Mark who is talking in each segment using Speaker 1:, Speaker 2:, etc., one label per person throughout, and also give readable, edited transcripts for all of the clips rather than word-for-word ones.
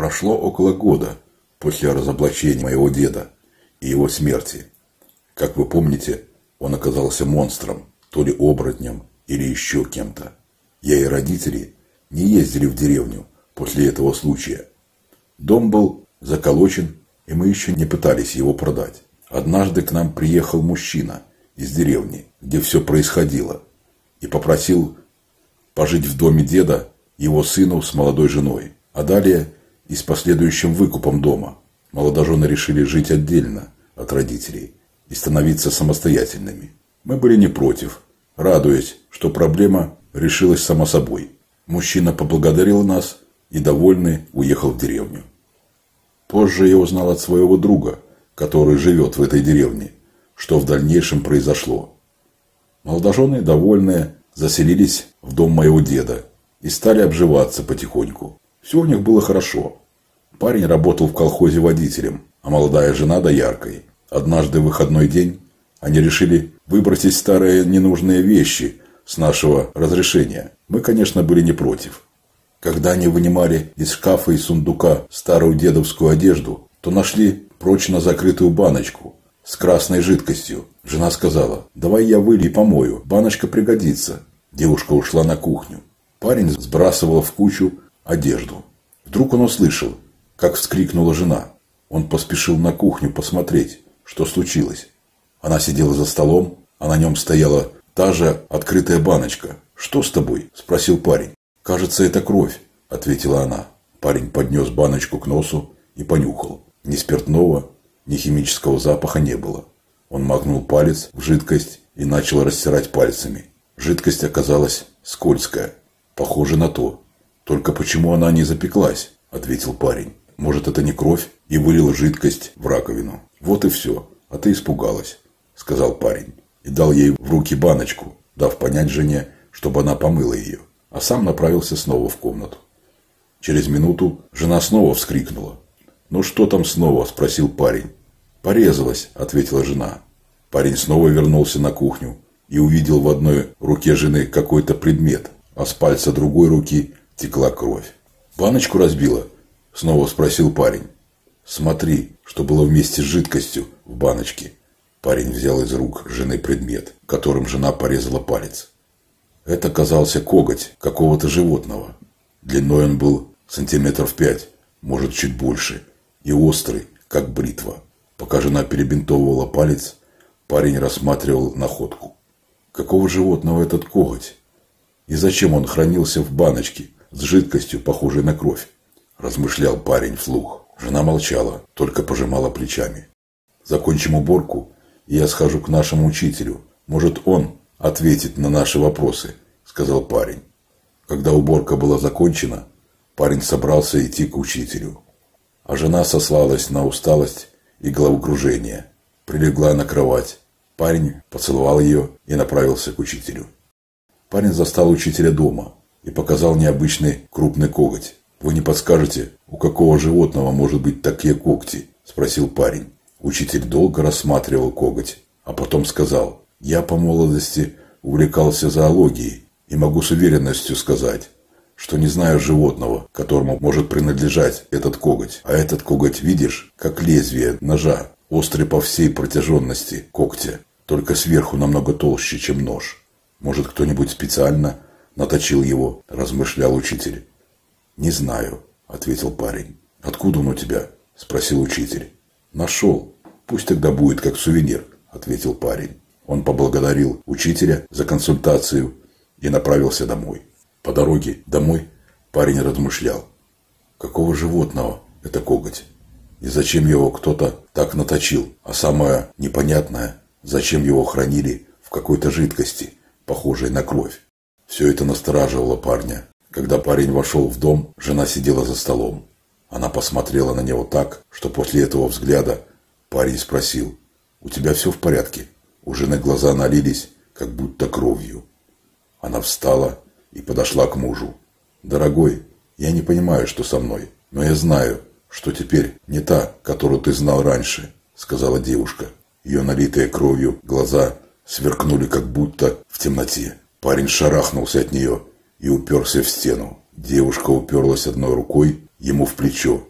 Speaker 1: Прошло около года после разоблачения моего деда и его смерти. Как вы помните, он оказался монстром, то ли оборотнем или еще кем-то. Я и родители не ездили в деревню после этого случая. Дом был заколочен, и мы еще не пытались его продать. Однажды к нам приехал мужчина из деревни, где все происходило, и попросил пожить в доме деда его сыну с молодой женой. А далее и с последующим выкупом дома молодожены решили жить отдельно от родителей и становиться самостоятельными. Мы были не против, радуясь, что проблема решилась сама собой. Мужчина поблагодарил нас и, довольный, уехал в деревню. Позже я узнал от своего друга, который живет в этой деревне, что в дальнейшем произошло. Молодожены, довольные, заселились в дом моего деда и стали обживаться потихоньку. Все у них было хорошо. Парень работал в колхозе водителем, а молодая жена дояркой. Однажды в выходной день они решили выбросить старые ненужные вещи с нашего разрешения. Мы, конечно, были не против. Когда они вынимали из шкафа и сундука старую дедовскую одежду, то нашли прочно закрытую баночку с красной жидкостью. Жена сказала: «Давай я вылью и помою, баночка пригодится». Девушка ушла на кухню. Парень сбрасывал в кучу одежду. Вдруг он услышал, как вскрикнула жена. Он поспешил на кухню посмотреть, что случилось. Она сидела за столом, а на нем стояла та же открытая баночка. «Что с тобой?» – спросил парень. «Кажется, это кровь», – ответила она. Парень поднес баночку к носу и понюхал. Ни спиртного, ни химического запаха не было. Он макнул палец в жидкость и начал растирать пальцами. Жидкость оказалась скользкая. «Похоже на то. Только почему она не запеклась?» – ответил парень. «Может, это не кровь?» И вылил жидкость в раковину. «Вот и все. А ты испугалась», – сказал парень. И дал ей в руки баночку, дав понять жене, чтобы она помыла ее. А сам направился снова в комнату. Через минуту жена снова вскрикнула. «Ну что там снова?» – спросил парень. «Порезалась», – ответила жена. Парень снова вернулся на кухню и увидел в одной руке жены какой-то предмет, а с пальца другой руки текла кровь. «Баночку разбила?» – снова спросил парень. «Смотри, что было вместе с жидкостью в баночке». Парень взял из рук жены предмет, которым жена порезала палец. Это оказался коготь какого-то животного. Длиной он был сантиметров 5, может чуть больше, и острый, как бритва. Пока жена перебинтовывала палец, парень рассматривал находку. Какого животного этот коготь? И зачем он хранился в баночке с жидкостью, похожей на кровь? Размышлял парень вслух. Жена молчала, только пожимала плечами. «Закончим уборку, и я схожу к нашему учителю. Может, он ответит на наши вопросы», – сказал парень. Когда уборка была закончена, парень собрался идти к учителю. А жена сослалась на усталость и головокружение. Прилегла на кровать. Парень поцеловал ее и направился к учителю. Парень застал учителя дома и показал необычный крупный коготь. «Вы не подскажете, у какого животного может быть такие когти?» – спросил парень. Учитель долго рассматривал коготь, а потом сказал: «Я по молодости увлекался зоологией и могу с уверенностью сказать, что не знаю животного, которому может принадлежать этот коготь. А этот коготь, видишь, как лезвие ножа, острый по всей протяженности когтя, только сверху намного толще, чем нож. Может, кто-нибудь специально наточил его?» – размышлял учитель. «Не знаю», – ответил парень. «Откуда он у тебя?» – спросил учитель. «Нашел. Пусть тогда будет как сувенир», – ответил парень. Он поблагодарил учителя за консультацию и направился домой. По дороге домой парень размышлял. Какого животного это коготь? И зачем его кто-то так наточил? А самое непонятное, зачем его хранили в какой-то жидкости, похожей на кровь? Все это настораживало парня. Когда парень вошел в дом, жена сидела за столом. Она посмотрела на него так, что после этого взгляда парень спросил: «У тебя все в порядке?» У жены глаза налились, как будто кровью. Она встала и подошла к мужу. «Дорогой, я не понимаю, что со мной, но я знаю, что теперь не та, которую ты знал раньше», — сказала девушка. Ее налитые кровью глаза сверкнули, как будто в темноте. Парень шарахнулся от нее и уперся в стену. Девушка уперлась одной рукой ему в плечо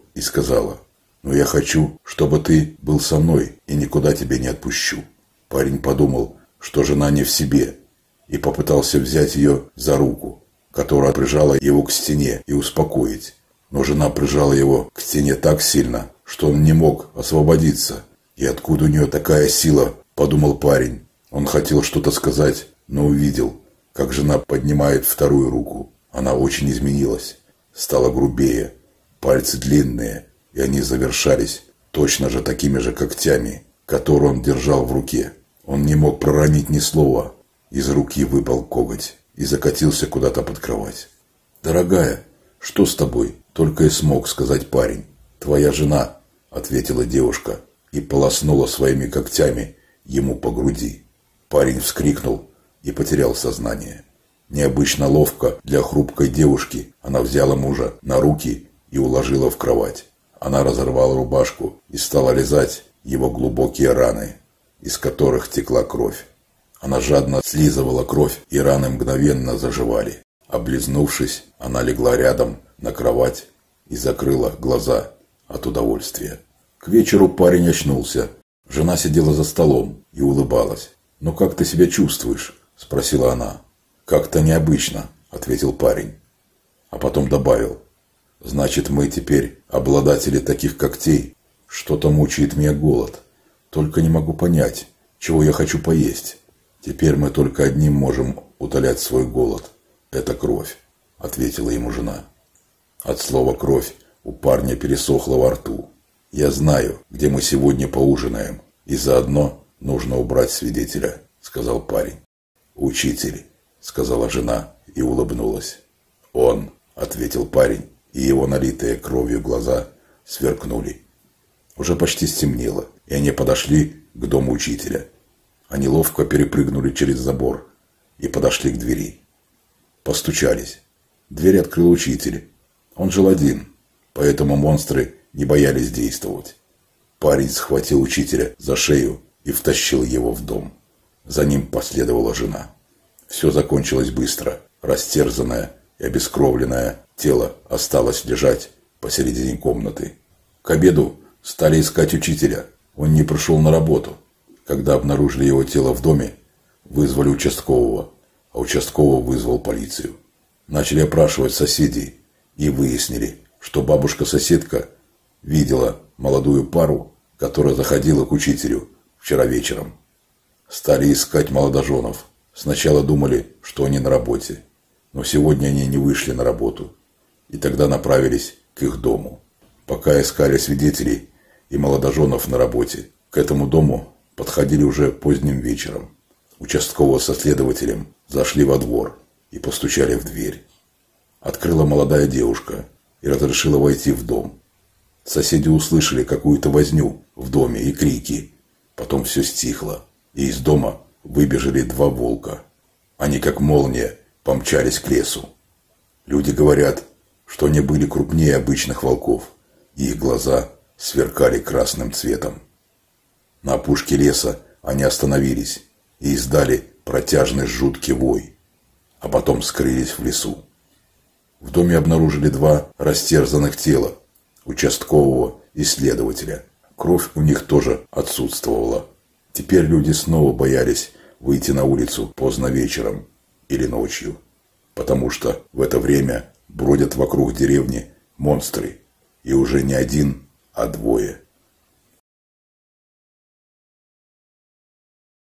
Speaker 1: и сказала: «Но я хочу, чтобы ты был со мной и никуда тебя не отпущу». Парень подумал, что жена не в себе, и попытался взять ее за руку, которая прижала его к стене, и успокоить. Но жена прижала его к стене так сильно, что он не мог освободиться. «И откуда у нее такая сила?» – подумал парень. Он хотел что-то сказать, но увидел, как жена поднимает вторую руку. Она очень изменилась, стала грубее, пальцы длинные, и они завершались точно же такими же когтями, которые он держал в руке. Он не мог проронить ни слова. Из руки выпал коготь и закатился куда-то под кровать. «Дорогая, что с тобой?» – только и смог сказать парень. «Твоя жена», – ответила девушка и полоснула своими когтями ему по груди. Парень вскрикнул и потерял сознание. Необычно ловко для хрупкой девушки она взяла мужа на руки и уложила в кровать. Она разорвала рубашку и стала лизать его глубокие раны, из которых текла кровь. Она жадно слизывала кровь, и раны мгновенно заживали. Облизнувшись, она легла рядом на кровать и закрыла глаза от удовольствия. К вечеру парень очнулся. Жена сидела за столом и улыбалась. «Ну как ты себя чувствуешь?» – спросила она. «Как-то необычно», – ответил парень. А потом добавил: «Значит, мы теперь обладатели таких когтей. Что-то мучает меня голод. Только не могу понять, чего я хочу поесть. Теперь мы только одним можем утолять свой голод. Это кровь», – ответила ему жена. От слова «кровь» у парня пересохло во рту. «Я знаю, где мы сегодня поужинаем, и заодно нужно убрать свидетеля», – сказал парень. «Учитель», – сказала жена и улыбнулась. «Он», – ответил парень, и его налитые кровью глаза сверкнули. Уже почти стемнело, и они подошли к дому учителя. Они ловко перепрыгнули через забор и подошли к двери. Постучались. Дверь открыл учитель. Он жил один, поэтому монстры не боялись действовать. Парень схватил учителя за шею и втащил его в дом. За ним последовала жена. Все закончилось быстро. Растерзанное и обескровленное тело осталось лежать посередине комнаты. К обеду стали искать учителя. Он не пришел на работу. Когда обнаружили его тело в доме, вызвали участкового, а участковый вызвал полицию. Начали опрашивать соседей и выяснили, что бабушка-соседка видела молодую пару, которая заходила к учителю вчера вечером. Стали искать молодоженов. Сначала думали, что они на работе, но сегодня они не вышли на работу, и тогда направились к их дому. Пока искали свидетелей и молодоженов на работе, к этому дому подходили уже поздним вечером. Участкового со следователем зашли во двор и постучали в дверь. Открыла молодая девушка и разрешила войти в дом. Соседи услышали какую-то возню в доме и крики. Потом все стихло, и из дома выбежали два волка. Они, как молния, помчались к лесу. Люди говорят, что они были крупнее обычных волков, и их глаза сверкали красным цветом. На опушке леса они остановились и издали протяжный жуткий вой, а потом скрылись в лесу. В доме обнаружили два растерзанных тела – участкового и следователя. Кровь у них тоже отсутствовала. Теперь люди снова боялись выйти на улицу поздно вечером или ночью, потому что в это время бродят вокруг деревни монстры, и уже не один, а двое.